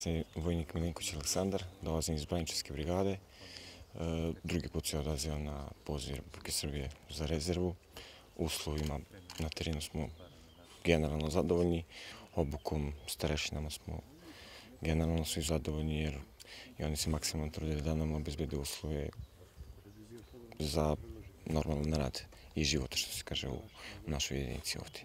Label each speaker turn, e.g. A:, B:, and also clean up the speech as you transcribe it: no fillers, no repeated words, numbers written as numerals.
A: Vojnik Milenković Aleksandar, dolazim iz Braničevske brigade. Drugi put se odazio na poziv Republike Srbije za rezervu. Uslovima na terenu smo generalno zadovoljni, obukom starešinama smo generalno svi zadovoljni jer i oni se maksimalno trude da nam obezbede uslove za normalan rad i život, što se kaže u našoj jedinici ovdje.